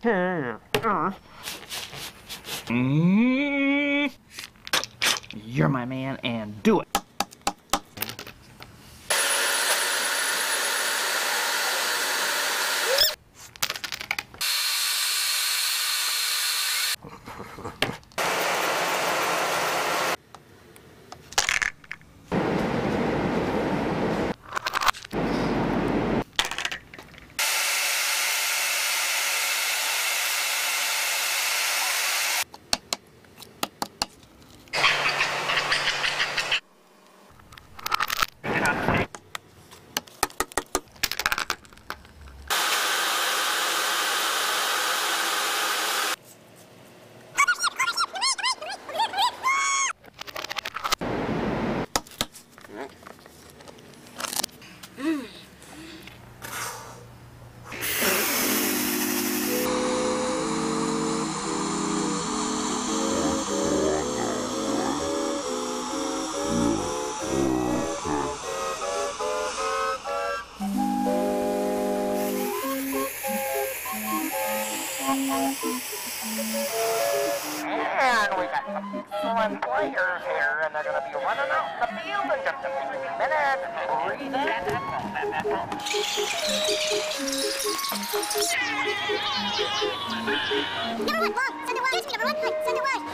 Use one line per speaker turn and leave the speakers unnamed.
You're my man, and do it.
And we got some excellent players here, and they're going to be running out in the field in just a few minutes. Breathe in.
Number one, Mom, send it wide. Number one, point, send it wide.